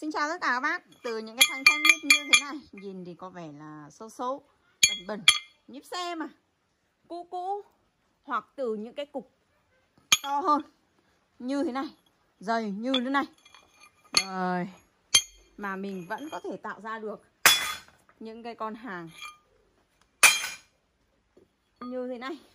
Xin chào tất cả các bác. Từ những cái thanh thép nhíp như thế này, nhìn thì có vẻ là xấu xấu, bẩn bẩn, nhíp xe mà cũ cũ, hoặc từ những cái cục to hơn như thế này, dày như thế này, rồi mà mình vẫn có thể tạo ra được những cái con hàng như thế này.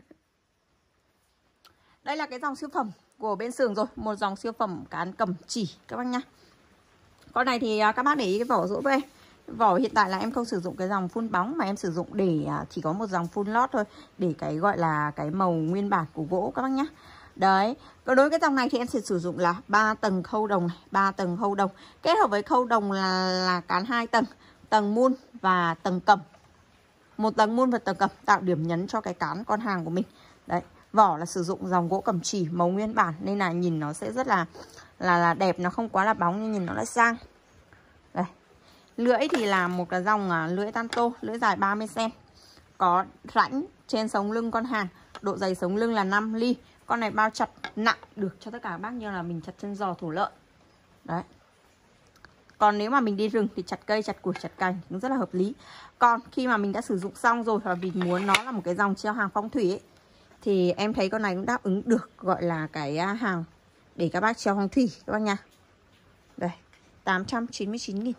Đây là cái dòng siêu phẩm của bên Sường rồi, một dòng siêu phẩm cán cầm chỉ các bác nhá. Con này thì các bác để ý cái vỏ giúp em. Vỏ hiện tại là em không sử dụng cái dòng phun bóng, mà em sử dụng để chỉ có một dòng phun lót thôi, để cái gọi là cái màu nguyên bản của gỗ các bác nhá. Đấy, đối với cái dòng này thì em sẽ sử dụng là 3 tầng khâu đồng này, 3 tầng khâu đồng kết hợp với khâu đồng là cán 2 tầng, tầng mun và tầng cầm. Một tầng mun và tầng cầm tạo điểm nhấn cho cái cán con hàng của mình. Đấy, vỏ là sử dụng dòng gỗ cầm chỉ màu nguyên bản nên là nhìn nó sẽ rất là đẹp, nó không quá là bóng nhưng nhìn nó lại sang. Đây. Lưỡi thì là một cái dòng lưỡi tanto, lưỡi dài 30 cm. Có rãnh trên sống lưng con hàng, độ dày sống lưng là 5 ly. Con này bao chặt nặng được cho tất cả các bác như là mình chặt chân giò thủ lợn. Đấy. Còn nếu mà mình đi rừng thì chặt cây, chặt củi, chặt cành cũng rất là hợp lý. Còn khi mà mình đã sử dụng xong rồi và mình muốn nó là một cái dòng treo hàng phong thủy ấy, thì em thấy con này cũng đáp ứng được gọi là cái hàng để các bác treo phong thủy các bác nha. Đây, 899.000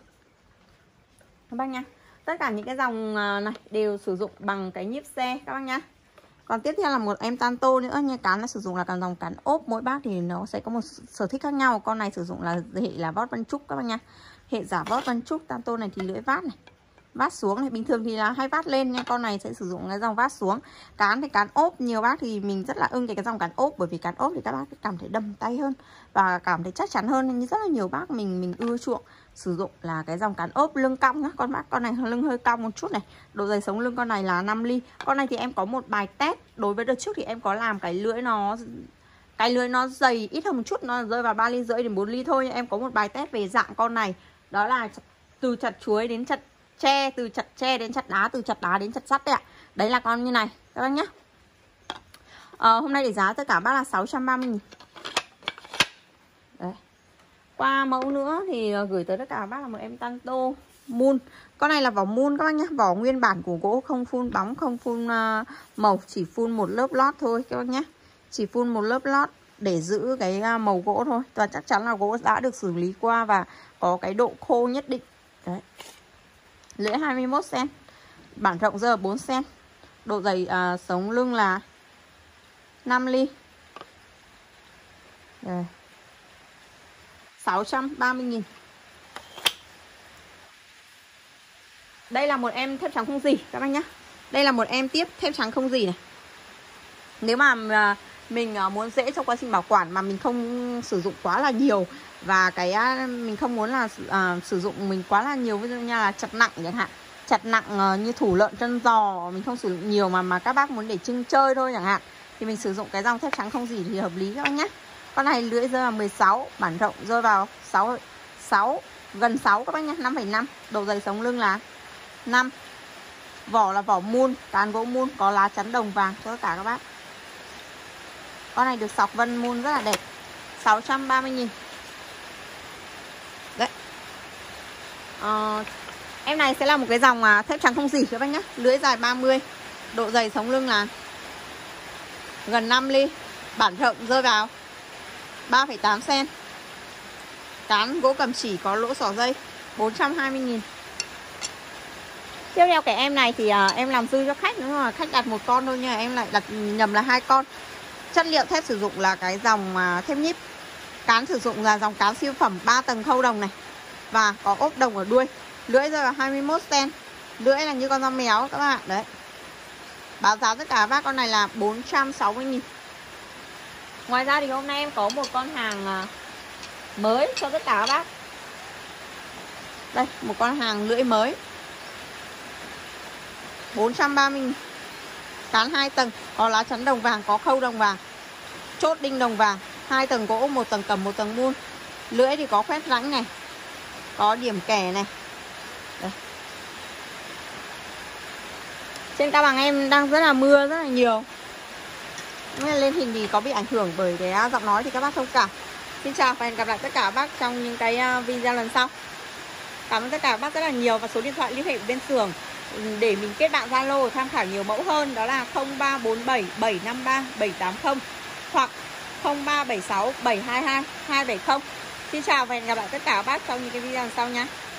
các bác nha. Tất cả những cái dòng này đều sử dụng bằng cái nhíp xe các bác nhá. Còn tiếp theo là một em tanto nữa nha. Cán là sử dụng là dòng cán ốp, mỗi bác thì nó sẽ có một sở thích khác nhau. Con này sử dụng là hệ là vót Vân Trúc các bác nha. Hệ giả vót Vân Trúc. Tanto này thì lưỡi vát này, vát xuống này, bình thường thì là hay vát lên nha, con này sẽ sử dụng cái dòng vát xuống. Cán thì cán ốp, nhiều bác thì mình rất là ưng cái dòng cán ốp, bởi vì cán ốp thì các bác cảm thấy đầm tay hơn và cảm thấy chắc chắn hơn, nhưng rất là nhiều bác mình ưa chuộng sử dụng là cái dòng cán ốp lưng cong nhá. Con này lưng hơi cong một chút này, độ dày sống lưng con này là 5 ly. Con này thì em có một bài test, đối với đợt trước thì em có làm cái lưỡi nó dày ít hơn một chút, nó rơi vào 3,5 ly đến 4 ly thôi. Em có một bài test về dạng con này, đó là từ chặt chuối đến chặt tre, từ chặt tre đến chặt đá, từ chặt đá đến chặt sắt đấy ạ. Đấy là con như này các bác nhá. Hôm nay để giá tất cả bác là 630.000. Đấy. Qua mẫu nữa thì gửi tới tất cả bác là một em tanto mun. Con này là vỏ mun các bác nhá, vỏ nguyên bản của gỗ, không phun bóng, không phun màu, chỉ phun một lớp lót thôi các bác nhá. Chỉ phun một lớp lót để giữ cái màu gỗ thôi. Và chắc chắn là gỗ đã được xử lý qua và có cái độ khô nhất định. Đấy. Lưỡi 21 cm, bản rộng giờ 4 cm, độ dày sống lưng là 5 ly. Đây. 630.000. Đây là một em thép trắng không rỉ các bác nhá. Đây là một em tiếp thép trắng không rỉ này. Nếu mà mình muốn dễ trong quá trình bảo quản mà mình không sử dụng quá là nhiều, và cái mình không muốn là sử dụng mình quá là nhiều, ví dụ như là chặt nặng chẳng hạn, chặt nặng như thủ lợn chân giò mình không sử dụng nhiều mà các bác muốn để trưng chơi thôi chẳng hạn, thì mình sử dụng cái dòng thép trắng không rỉ thì hợp lý các bác nhé. Con này lưỡi rơi vào 16, bản rộng rơi vào 6 gần 6 các bác nhé, 5,5, độ dày sống lưng là 5. Vỏ là vỏ mun, cán gỗ mun, có lá chắn đồng vàng cho tất cả các bác. Con này được sọc vân mun rất là đẹp. 630.000. Đấy. Em này sẽ là một cái dòng thép trắng không rỉ các bác nhé. Lưỡi dài 30, độ dày sống lưng là gần 5 ly, bản rộng rơi vào 3,8 cm. Cán gỗ cầm chỉ, có lỗ xỏ dây. 420.000. Tiếp theo cái em này thì em làm dư cho khách, nhưng mà khách đặt một con thôi, nhưng mà em lại đặt nhầm là 2 con. Chất liệu thép sử dụng là cái dòng thép nhíp. Cán sử dụng là dòng cán siêu phẩm 3 tầng khâu đồng này, và có ốp đồng ở đuôi. Lưỡi rơi vào 21 cm. Lưỡi là như con dao méo các bạn. Đấy. Báo giá tất cả các bác con này là 460.000. Ngoài ra thì hôm nay em có một con hàng mới cho tất cả các bác. Đây, một con hàng lưỡi mới, 430.000. Cán 2 tầng, có lá chắn đồng vàng, có khâu đồng vàng, chốt đinh đồng vàng, 2 tầng gỗ, 1 tầng cầm, 1 tầng mun. Lưỡi thì có khoét rãnh này, có điểm kẻ này. Đây. Trên Cao Bằng em đang rất là mưa rất là nhiều, nên lên hình thì có bị ảnh hưởng bởi cái giọng nói thì các bác thông cảm. Xin chào và hẹn gặp lại tất cả các bác trong những cái video lần sau. Cảm ơn tất cả các bác rất là nhiều, và số điện thoại liên hệ bên xưởng để mình kết bạn Zalo tham khảo nhiều mẫu hơn đó là 0347 753 780 hoặc 0376 722 270. Xin chào và hẹn gặp lại tất cả các bác trong những cái video lần sau nha.